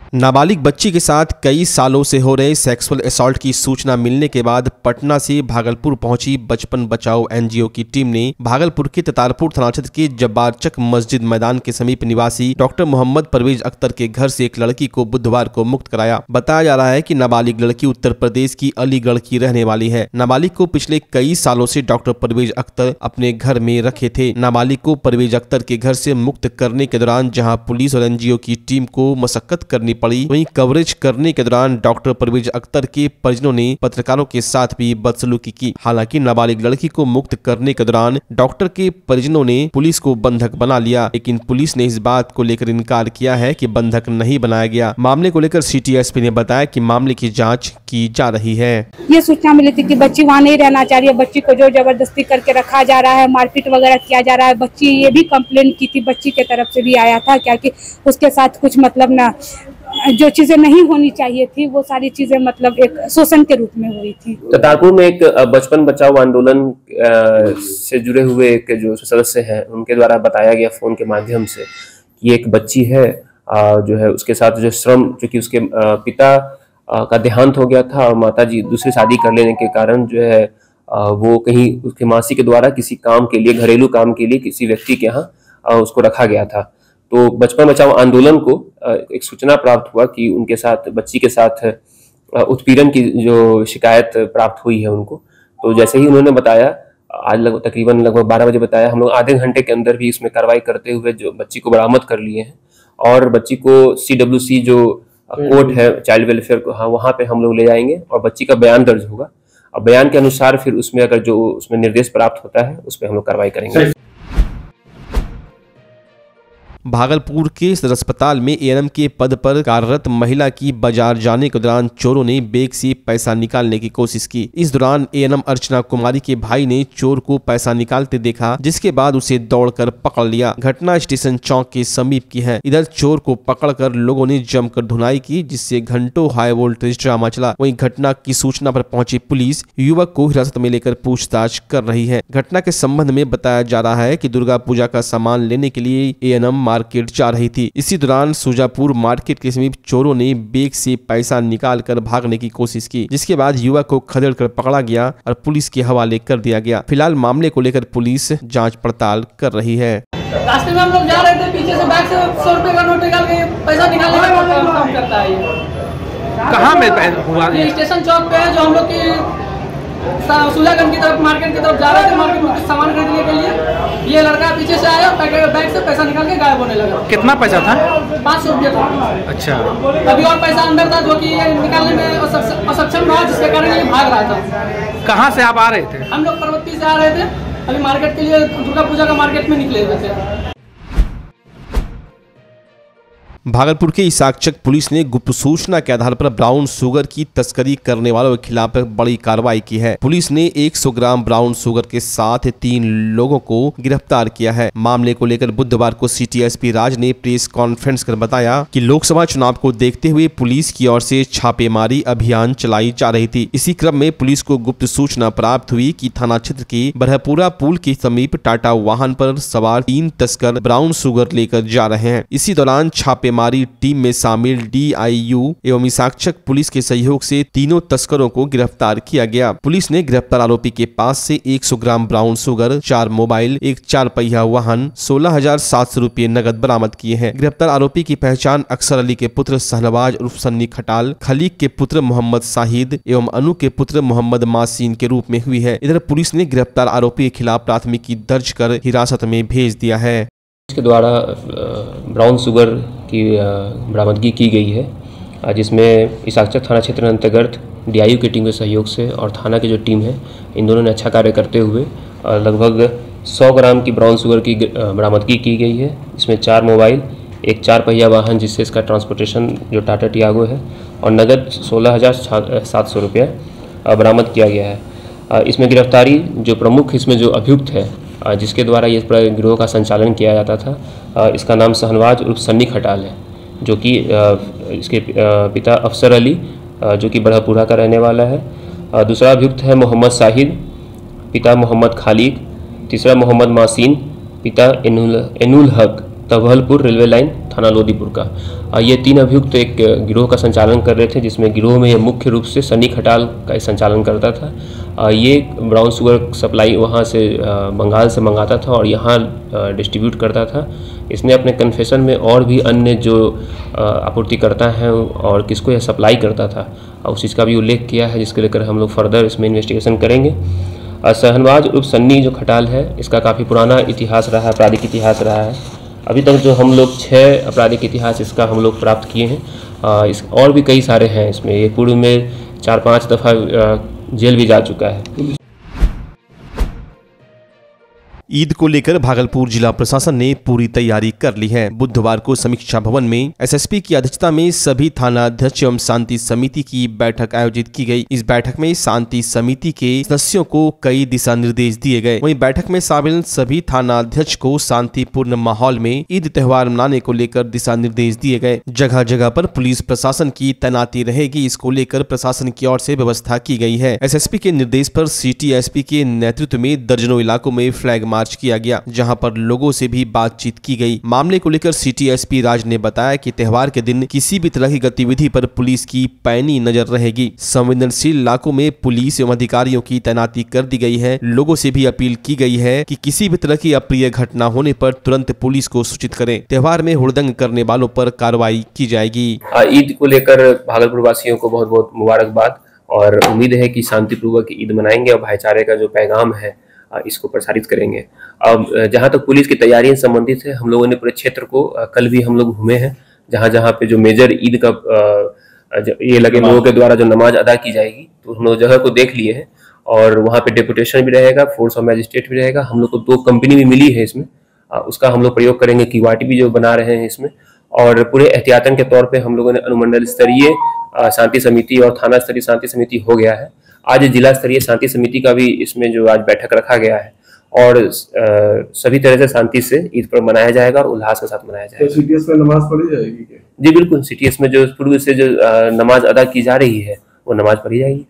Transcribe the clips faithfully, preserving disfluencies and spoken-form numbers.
नाबालिग बच्ची के साथ कई सालों से हो रहे सेक्सुअल असॉल्ट की सूचना मिलने के बाद पटना से भागलपुर पहुंची बचपन बचाओ एनजीओ की टीम ने भागलपुर के ततारपुर थाना क्षेत्र के जब्बारचक मस्जिद मैदान के समीप निवासी डॉक्टर मोहम्मद परवेज अख्तर के घर से एक लड़की को बुधवार को मुक्त कराया। बताया जा रहा है कि नाबालिग लड़की उत्तर प्रदेश की अलीगढ़ की रहने वाली है। नाबालिग को पिछले कई सालों से डॉक्टर परवेज अख्तर अपने घर में रखे थे। नाबालिग को परवेज अख्तर के घर से मुक्त करने के दौरान जहाँ पुलिस और एनजीओ की टीम को मशक्कत करनी पड़ी, वहीं कवरेज करने के दौरान डॉक्टर परवेज अख्तर के परिजनों ने पत्रकारों के साथ भी बदसलूकी की। हालांकि नाबालिग लड़की को मुक्त करने के दौरान डॉक्टर के परिजनों ने पुलिस को बंधक बना लिया, लेकिन पुलिस ने इस बात को लेकर इनकार किया है कि बंधक नहीं बनाया गया। मामले को लेकर सिटी एसपी ने बताया कि मामले की जाँच की जा रही है। ये सूचना मिली थी कि बच्ची वहाँ नहीं रहना चाह रही है, बच्ची को जो जबरदस्ती करके रखा जा रहा है, मारपीट वगैरह किया जा रहा है। बच्ची ये भी कंप्लेन की थी, बच्ची के तरफ से भी आया था क्या कि उसके साथ कुछ मतलब ना जो चीजें नहीं होनी चाहिए थी वो सारी चीजें मतलब एक शोषण के रूप में हुई थी। ततारपुर में एक बचपन बचाओ आंदोलन से जुड़े हुए एक जो सदस्य हैं उनके द्वारा बताया गया फोन के माध्यम से कि एक बच्ची है जो है उसके साथ जो श्रम, चूंकि उसके पिता का देहांत हो गया था और माताजी दूसरी शादी कर लेने के कारण जो है वो कहीं उसके मासी के द्वारा किसी काम के लिए, घरेलू काम के लिए किसी व्यक्ति के यहाँ उसको रखा गया था। तो बचपन बचाओ आंदोलन को एक सूचना प्राप्त हुआ कि उनके साथ बच्ची के साथ उत्पीड़न की जो शिकायत प्राप्त हुई है उनको। तो जैसे ही उन्होंने बताया, आज लगभग तकरीबन लगभग बारह बजे बताया, हम लोग आधे घंटे के अंदर भी इसमें कार्रवाई करते हुए जो बच्ची को बरामद कर लिए हैं और बच्ची को सी डब्ल्यू सी जो कोर्ट है चाइल्ड वेलफेयर को, हाँ वहाँ पे हम लोग ले जाएंगे और बच्ची का बयान दर्ज होगा और बयान के अनुसार फिर उसमें अगर जो उसमें निर्देश प्राप्त होता है उस पर हम लोग कार्रवाई करेंगे। भागलपुर के सदर अस्पताल में एएनएम के पद पर कार्यरत महिला की बाजार जाने के दौरान चोरों ने बैग से पैसा निकालने की कोशिश की। इस दौरान एएनएम अर्चना कुमारी के भाई ने चोर को पैसा निकालते देखा, जिसके बाद उसे दौड़कर पकड़ लिया। घटना स्टेशन चौक के समीप की है। इधर चोर को पकड़कर लोगों ने जमकर धुनाई की, जिससे घंटों हाई वोल्टेज ड्रामा चला। वहीं घटना की सूचना पर पहुंची पुलिस युवक को हिरासत में लेकर पूछताछ कर रही है। घटना के संबंध में बताया जा रहा है कि दुर्गा पूजा का सामान लेने के लिए एएनएम मार्केट जा रही थी। इसी दौरान सुजापुर मार्केट के समीप चोरों ने बैग से पैसा निकालकर भागने की कोशिश की, जिसके बाद युवक को खदेड़ कर पकड़ा गया और पुलिस के हवाले कर दिया गया। फिलहाल मामले को लेकर पुलिस जांच पड़ताल कर रही है। रास्ते में हम लोग जा रहे थे, पीछे से बैग से सौ रुपए का नोट निकाल के पैसा निकालने का काम करता है। कहाँ में हुआ? ये स्टेशन चौक पे है, जो हम लोग की सुजागंज की तरफ मार्केट की तरफ जा रहे थे, मार्केट में कुछ सामान खरीदने के लिए। ये लड़का पीछे से आया, बैग से पैसा निकाल के गायब होने लगा। कितना पैसा था? पाँच सौ रुपया था। अच्छा। अभी और पैसा अंदर था जो कि ये निकालने में असक्षम रहा, जिसके कारण ये भाग रहा था। कहाँ से आप आ रहे थे? हम लोग पर्वती से आ रहे थे, अभी मार्केट के लिए दुर्गा पूजा का मार्केट में निकले हुए थे। भागलपुर के इसाकचक पुलिस ने गुप्त सूचना के आधार पर ब्राउन शुगर की तस्करी करने वालों के खिलाफ बड़ी कार्रवाई की है। पुलिस ने सौ ग्राम ब्राउन शुगर के साथ तीन लोगों को गिरफ्तार किया है। मामले को लेकर बुधवार को सिटी एसपी राज ने प्रेस कॉन्फ्रेंस कर बताया कि लोकसभा चुनाव को देखते हुए पुलिस की ओर से छापेमारी अभियान चलाई जा रही थी। इसी क्रम में पुलिस को गुप्त सूचना प्राप्त हुई कि थाना क्षेत्र के बरहपुरा पुल के समीप टाटा वाहन पर सवार तीन तस्कर ब्राउन शुगर लेकर जा रहे हैं। इसी दौरान छापे हमारी टीम में शामिल डीआईयू एवं इसाकचक पुलिस के सहयोग से तीनों तस्करों को गिरफ्तार किया गया। पुलिस ने गिरफ्तार आरोपी के पास से सौ ग्राम ब्राउन शुगर, चार मोबाइल, एक चार पहिया वाहन, सोलह हजार सात सौ रूपए नगद बरामद किए हैं। गिरफ्तार आरोपी की पहचान अक्सर अली के पुत्र शहनवाज उर्फ सन्नी खटाल, खलीक के पुत्र मोहम्मद शाहिद एवं अनु के पुत्र मोहम्मद मासीन के रूप में हुई है। इधर पुलिस ने गिरफ्तार आरोपी के खिलाफ प्राथमिकी दर्ज कर हिरासत में भेज दिया है। इसके द्वारा ब्राउन शुगर की बरामदगी की गई है, जिसमें इसाकचक थाना क्षेत्र अंतर्गत डीआईयू की टीम के सहयोग से और थाना की जो टीम है, इन दोनों ने अच्छा कार्य करते हुए लगभग सौ ग्राम की ब्राउन शुगर की बरामदगी की गई है। इसमें चार मोबाइल, एक चार पहिया वाहन जिससे इसका ट्रांसपोर्टेशन जो टाटा टियागो है, और नगद सोलह हज़ार सात सौ रुपया बरामद किया गया है। इसमें गिरफ्तारी जो प्रमुख इसमें जो अभियुक्त है, जिसके द्वारा ये गिरोह का संचालन किया जाता था, इसका नाम शहनवाज उर्फ सन्नी खटाल है, जो कि इसके पिता अफसर अली जो कि बड़हपुरा का रहने वाला है। दूसरा अभियुक्त है मोहम्मद शाहिद, पिता मोहम्मद खालिक। तीसरा मोहम्मद मासीन, पिता एनुल एनुल हक तवहलपुर रेलवे लाइन, थाना लोदीपुर का। ये तीन अभियुक्त एक गिरोह का संचालन कर रहे थे, जिसमें गिरोह में ये मुख्य रूप से सनी खटाल का संचालन करता था। ये ब्राउन शुगर सप्लाई वहाँ से बंगाल से मंगाता था और यहाँ डिस्ट्रीब्यूट करता था। इसने अपने कन्फेशन में और भी अन्य जो आपूर्तिकर्ता हैं और किसको यह सप्लाई करता था उस चीज़ का भी उल्लेख किया है, जिसके लेकर हम लोग फर्दर इसमें इन्वेस्टिगेशन करेंगे। शहनवाज उर्फ सन्नी जो खटाल है, इसका काफ़ी पुराना इतिहास रहा है, आपराधिक इतिहास रहा है। अभी तक जो हम लोग छः आपराधिक इतिहास इसका हम लोग प्राप्त किए हैं। इस और भी कई सारे हैं इसमें। ये पूर्व में चार पांच दफ़ा जेल भी जा चुका है। ईद को लेकर भागलपुर जिला प्रशासन ने पूरी तैयारी कर ली है। बुधवार को समीक्षा भवन में एसएसपी की अध्यक्षता में सभी थाना अध्यक्ष एवं शांति समिति की बैठक आयोजित की गई। इस बैठक में शांति समिति के सदस्यों को कई दिशा निर्देश दिए गए। वहीं बैठक में शामिल सभी थाना अध्यक्ष को शांतिपूर्ण माहौल में ईद त्योहार मनाने को लेकर दिशा निर्देश दिए गए। जगह जगह पर पुलिस प्रशासन की तैनाती रहेगी, इसको लेकर प्रशासन की ओर से व्यवस्था की गई है। एसएसपी के निर्देश पर सिटी एसपी के नेतृत्व में दर्जनों इलाकों में फ्लैग मार्च किया गया, जहां पर लोगों से भी बातचीत की गई। मामले को लेकर सिटी एसपी राज ने बताया कि त्योहार के दिन किसी भी तरह की गतिविधि पर पुलिस की पैनी नजर रहेगी। संवेदनशील इलाकों में पुलिस एवं अधिकारियों की तैनाती कर दी गई है। लोगों से भी अपील की गई है कि किसी भी तरह की अप्रिय घटना होने पर तुरंत पुलिस को सूचित करें। त्योहार में हुड़दंग करने वालों पर कार्रवाई की जाएगी। ईद को लेकर भागलपुर वासियों को बहुत बहुत मुबारकबाद और उम्मीद है कि शांतिपूर्वक ईद मनाएंगे और भाईचारे का जो पैगाम है इसको प्रसारित करेंगे। अब जहाँ तक पुलिस की तैयारियां संबंधित है, हम लोगों ने पूरे क्षेत्र को कल भी हम लोग घूमे हैं। जहाँ जहाँ पे जो मेजर ईद का ये लगे लोगों के द्वारा जो नमाज अदा की जाएगी, तो हम लोग जगह को देख लिए हैं और वहाँ पे डेपुटेशन भी रहेगा, फोर्स ऑफ मैजिस्ट्रेट भी रहेगा। हम लोग को दो कंपनी भी मिली है इसमें, उसका हम लोग प्रयोग करेंगे। क्यूआरटी भी जो बना रहे हैं इसमें, और पूरे एहतियातन के तौर पे हम लोगों ने अनुमंडल स्तरीय शांति समिति और थाना स्तरीय शांति समिति हो गया है। आज जिला स्तरीय शांति समिति का भी इसमें जो आज बैठक रखा गया है और आ, सभी तरह से शांति से ईद पर मनाया जाएगा और उल्लास के साथ मनाया जाएगा। तो सीटीएस में नमाज पढ़ी जाएगी क्या? जी बिल्कुल, सीटीएस में जो पूर्व से जो आ, नमाज अदा की जा रही है वो नमाज पढ़ी जाएगी।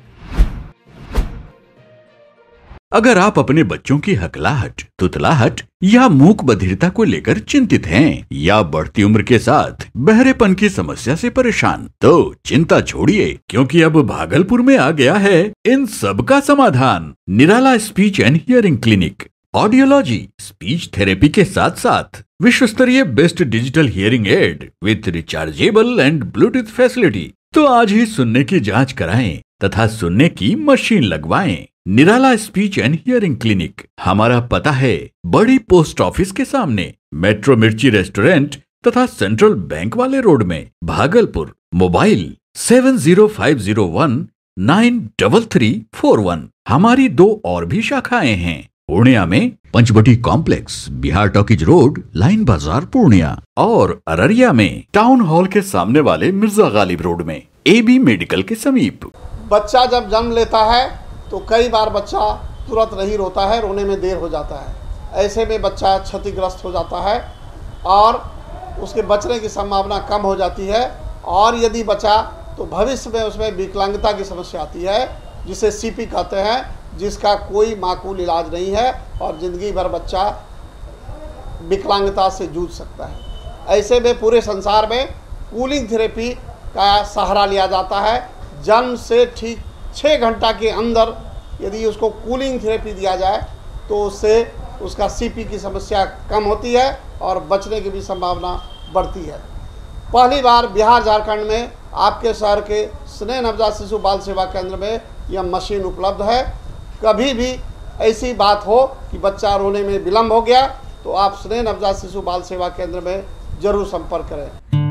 अगर आप अपने बच्चों की हकलाहट, तुतलाहट या मूक बधिरता को लेकर चिंतित हैं या बढ़ती उम्र के साथ बहरेपन की समस्या से परेशान, तो चिंता छोड़िए, क्योंकि अब भागलपुर में आ गया है इन सब का समाधान। Nirala speech and hearing clinic. Audiology, speech therapy के साथ साथ विश्व स्तरीय best digital hearing aid with rechargeable and bluetooth facility. तो आज ही सुनने की जांच कराएं तथा सुनने की मशीन लगवाएं। Nirala speech and hearing clinic. हमारा पता है बड़ी पोस्ट ऑफिस के सामने, मेट्रो मिर्ची रेस्टोरेंट तथा सेंट्रल बैंक वाले रोड में, Bhagalpur. Mobile seven zero five zero one nine double three four one. हमारी दो और भी शाखाएं हैं, पूर्णिया में Panchvati complex, Bihar talkies road, line Bazar Purnia, और अररिया में टाउन हॉल के सामने वाले मिर्जा गालिब रोड में, एबी मेडिकल के समीप। बच्चा जब जन्म लेता है तो कई बार बच्चा तुरंत नहीं रोता है, रोने में देर हो जाता है। ऐसे में बच्चा क्षतिग्रस्त हो जाता है और उसके बचने की संभावना कम हो जाती है। और यदि बचा तो भविष्य में उसमें विकलांगता की समस्या आती है, जिसे सीपी कहते हैं, जिसका कोई माकूल इलाज नहीं है और ज़िंदगी भर बच्चा विकलांगता से जूझ सकता है। ऐसे में पूरे संसार में कूलिंग थेरेपी का सहारा लिया जाता है। जन्म से ठीक छः घंटा के अंदर यदि उसको कूलिंग थेरेपी दिया जाए तो उससे उसका सीपी की समस्या कम होती है और बचने की भी संभावना बढ़ती है। पहली बार बिहार झारखंड में आपके शहर के स्नेह नवजात शिशु बाल सेवा केंद्र में यह मशीन उपलब्ध है। कभी भी ऐसी बात हो कि बच्चा रोने में विलम्ब हो गया तो आप स्नेह नवजात शिशु बाल सेवा केंद्र में जरूर संपर्क करें।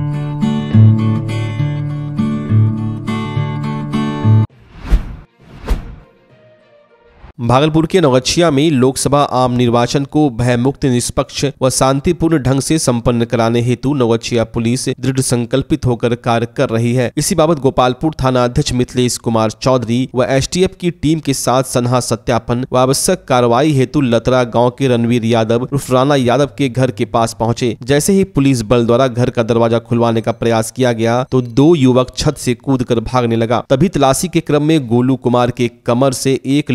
भागलपुर के नौगछिया में लोकसभा आम निर्वाचन को भयमुक्त, निष्पक्ष व शांतिपूर्ण ढंग से संपन्न कराने हेतु नौगछिया पुलिस दृढ़ संकल्पित होकर कार्य कर रही है। इसी बाबत गोपालपुर थाना अध्यक्ष मिथिलेश कुमार चौधरी व एसटीएफ की टीम के साथ सन्हा सत्यापन व आवश्यक कार्रवाई हेतु लतरा गांव के रणवीर यादव उर्फ राणा यादव के घर के पास पहुंचे। जैसे ही पुलिस बल द्वारा घर का दरवाजा खुलवाने का प्रयास किया गया तो दो युवक छत से कूद कर भागने लगा। तभी तलाशी के क्रम में गोलू कुमार के कमर से एक लोडेड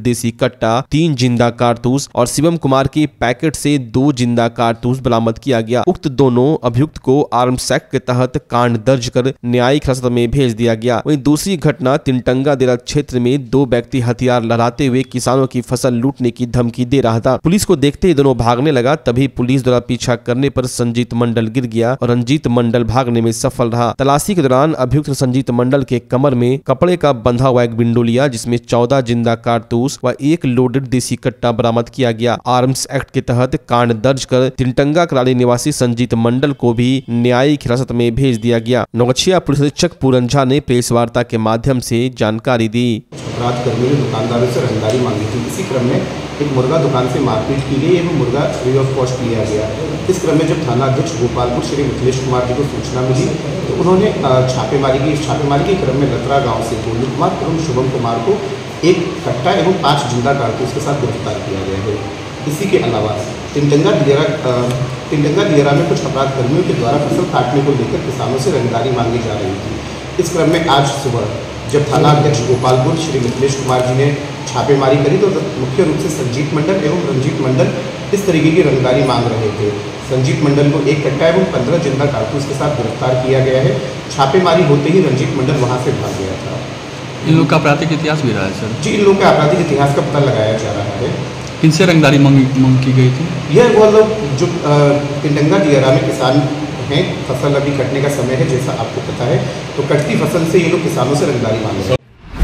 देसी कट्टा, तीन जिंदा कारतूस और शिवम कुमार के पैकेट से दो जिंदा कारतूस बरामद किया गया। उक्त दोनों अभियुक्त को आर्म्स एक्ट के तहत कांड दर्ज कर न्यायिक हिरासत में भेज दिया गया। वहीं दूसरी घटना तिनटंगा देरा क्षेत्र में दो व्यक्ति हथियार लहराते हुए किसानों की फसल लूटने की धमकी दे रहा था। पुलिस को देखते ही दोनों भागने लगा। तभी पुलिस द्वारा पीछा करने पर संजीत मंडल गिर गया और रंजीत मंडल भागने में सफल रहा। तलाशी के दौरान अभियुक्त संजीत मंडल के कमर में कपड़े का बंधा हुआ एक बिंडो लिया, जिसमें चौदह जिंदा कारतूस व एक लोडेड देसी कट्टा बरामद किया गया। आर्म्स एक्ट के तहत कांड दर्ज कर तिनटंगा कराली निवासी संजीत मंडल को भी न्यायिक हिरासत में भेज दिया गया। नौगछिया पुलिस अधीक्षक पूरन झा ने प्रेस वार्ता के माध्यम से जानकारी दी। अपराध कर्मियों ने दुकानदारों से रंगदारी मांगी थी। इसी क्रम में एक मुर्गा दुकान से मारपीट की गई एवं मुर्गा फ्री ऑफ कॉस्ट लिया गया। इस क्रम में जब थाना अध्यक्ष गोपालपुर श्री मिथिलेश कुमार जी को सूचना मिली तो उन्होंने छापेमारी की। छापेमारी के क्रम में लतरा गांव से गोलू कुमार एवं शुभम कुमार को एक कट्टा एवं पाँच जिंदा कारतूस के साथ गिरफ्तार किया गया है। इसी के अलावा तिनटंगा दियरा तिनटंगा दियरा में कुछ अपराध कर्मियों के द्वारा फसल काटने को लेकर किसानों से रंगदारी मांगी जा रही थी। इस क्रम में आज सुबह जब थाना अध्यक्ष गोपालपुर श्री मिथिलेश कुमार जी ने छापेमारी करी तो मुख्य रूप से संजीत मंडल एवं रंजीत मंडल इस तरीके की रंगदारी मांग रहे थे। संजीत मंडल को एक कट्टा एवं पंद्रह जिंदा कारतूस के साथ गिरफ्तार किया गया है। छापेमारी होते ही रंजीत मंडल वहां से भाग गया था। इन लोग का आपराधिक इतिहास भी रहा है सर? जी, इन लोग के आपराधिक इतिहास का पता लगाया जा रहा है। किनसे रंगदारी मांग मांग की गई थी? यह वो लोग जो तिनटंगा दियरा में किसान हैं, फसल अभी कटने का समय है जैसा आपको पता है, तो कटती फसल से ये लोग किसानों से रंगदारी मांग रहे हैं।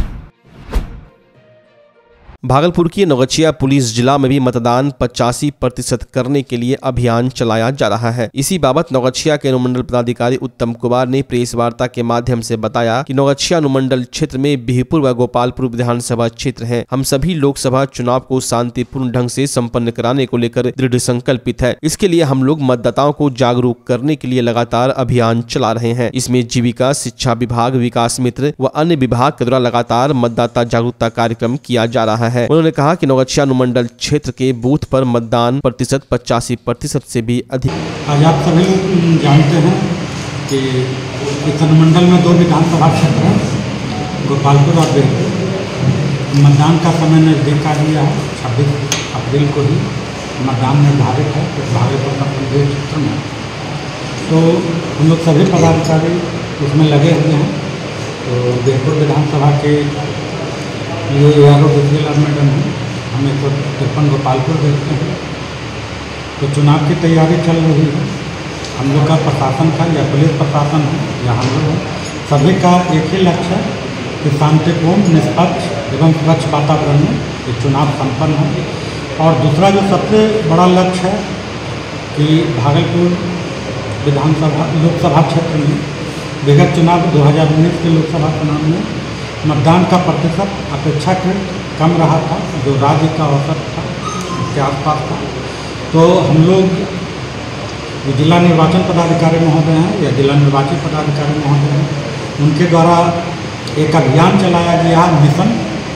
भागलपुर की नौगछिया पुलिस जिला में भी मतदान पचासी प्रतिशत करने के लिए अभियान चलाया जा रहा है। इसी बाबत नौगछिया के अनुमंडल पदाधिकारी उत्तम कुमार ने प्रेस वार्ता के माध्यम से बताया कि नौगछिया अनुमंडल क्षेत्र में बिहपुर व गोपालपुर विधानसभा क्षेत्र हैं। हम सभी लोकसभा चुनाव को शांतिपूर्ण ढंग से संपन्न कराने को लेकर दृढ़ संकल्पित है। इसके लिए हम लोग मतदाताओं को जागरूक करने के लिए लगातार अभियान चला रहे हैं। इसमें जीविका, शिक्षा विभाग, विकास मित्र व अन्य विभाग के द्वारा लगातार मतदाता जागरूकता कार्यक्रम किया जा रहा है। उन्होंने कहा कि नौगछिया अनुमंडल क्षेत्र के बूथ पर मतदान प्रतिशत पचासी प्रतिशत से भी अधिक। आज आप सभी जानते हैं कि इस अनुमंडल में दो विधानसभा क्षेत्र हैं, गोपालपुर और बिहपुर। मतदान का समय नजदीक आ गया है। छब्बीस अप्रैल को ही मतदान निर्धारित है इस भागलपुर संसदीय क्षेत्र में। तो हम लोग सभी पदाधिकारी उसमें लगे हुए हैं। तो बिहपुर विधानसभा के ये यारो डिजिटल मैडम है, हम एक सौ तिरपन गोपालपुर देखते हैं। तो चुनाव की तैयारी चल रही है। हम लोग का प्रशासन का या पुलिस प्रशासन है या हम लोग हैं, सभी का एक ही लक्ष्य है कि शांतिपूर्ण, निष्पक्ष एवं स्वच्छ वातावरण में ये चुनाव संपन्न हो। और दूसरा जो सबसे बड़ा लक्ष्य है कि भागलपुर विधानसभा लोकसभा क्षेत्र में विगत चुनाव दो हज़ार उन्नीस के लोकसभा चुनाव में मतदान का प्रतिशत अपेक्षाकृत कम रहा था, जो राज्य का औसत था उसके आसपास था। तो हम लोग जो जिला निर्वाचन पदाधिकारी महोदय हैं या जिला निर्वाचित पदाधिकारी महोदय हैं, उनके द्वारा एक अभियान चलाया गया mission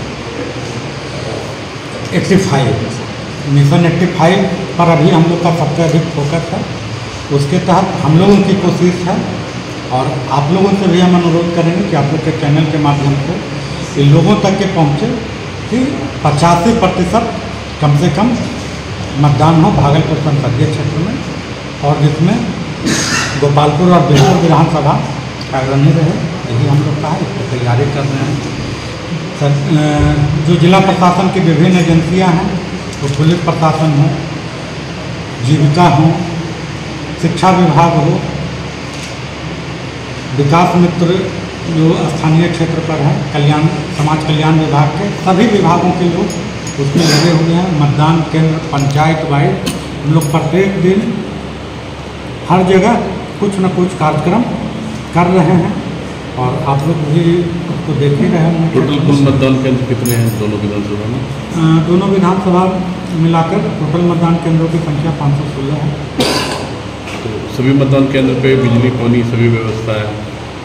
eighty five mission eighty five पर अभी हम लोग का सबसे अधिक फोकस है। उसके तहत हम लोगों की कोशिश है और आप लोगों से भी हम अनुरोध करेंगे कि आप लोग के चैनल के माध्यम से इन लोगों तक के पहुँचे कि पचासी प्रतिशत कम से कम मतदान हो भागलपुर संसदीय क्षेत्र में, और जिसमें गोपालपुर और बिहपुर विधानसभा अग्रणी रहे। यही हम लोग का है, इसकी तैयारी कर रहे हैं। सर, जो जिला प्रशासन की विभिन्न एजेंसियां हैं, वो पुलिस प्रशासन हो, जीविका हो, शिक्षा विभाग हो, विकास मित्र जो स्थानीय क्षेत्र पर है, कल्याण समाज कल्याण विभाग के सभी विभागों के लोग उसमें लगे हुए हैं। मतदान केंद्र पंचायत वाइज हम लोग प्रत्येक दिन हर जगह कुछ न कुछ कार्यक्रम कर रहे हैं और आप लोग भी उसको देख ही रहे हैं। टोटल कुल मतदान केंद्र कितने हैं दोनों विधानसभा में? दोनों विधानसभा मिलाकर टोटल मतदान केंद्रों की संख्या पाँच सौ सोलह है। तो सभी मतदान केंद्र पे बिजली, पानी सभी व्यवस्था है?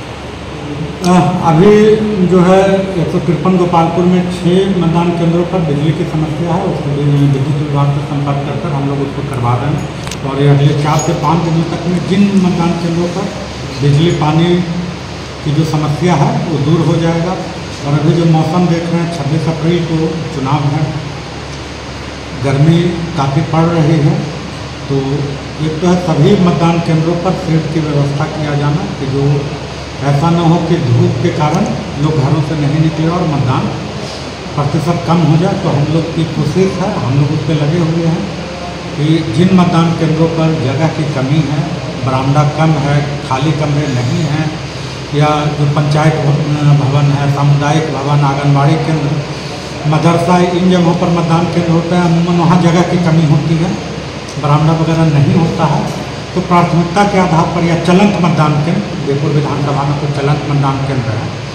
अभी जो है एक सौ तिरपन गोपालपुर में छः मतदान केंद्रों पर बिजली की समस्या है। उसको विद्युत विभाग से संपर्क कर कर हम लोग उसको करवा रहे हैं और ये अगले चार से पाँच दिनों तक में जिन मतदान केंद्रों पर बिजली पानी की जो समस्या है वो दूर हो जाएगा। और अभी जो मौसम देख रहे हैं छब्बीस अप्रैल को चुनाव है, गर्मी काफ़ी पड़ रही है, तो एक तो है सभी मतदान केंद्रों पर शेड की व्यवस्था किया जाना कि जो ऐसा न हो कि धूप के कारण लोग घरों से नहीं निकले और मतदान प्रतिशत कम हो जाए। तो हम लोग की कोशिश है, हम लोग उस पर लगे हुए हैं कि जिन मतदान केंद्रों पर जगह की कमी है, बरामदा कम है, खाली कमरे नहीं हैं, या जो पंचायत भवन है, सामुदायिक भवन, आंगनबाड़ी केंद्र, मदरसा, इन जगहों पर मतदान केंद्र होता है, अमूमन वहाँ जगह की कमी होती है, बरामदा वगैरह नहीं होता है, तो प्राथमिकता के आधार पर या चलंत मतदान केंद्र, जयपुर विधानसभा में कोई चलंत मतदान केंद्र है